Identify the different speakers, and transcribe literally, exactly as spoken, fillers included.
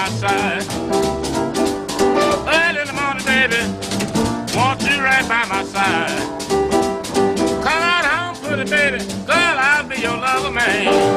Speaker 1: my side. Early in the morning, baby, want you right by my side. Come on home, pretty baby, girl, I'll be your lover, man.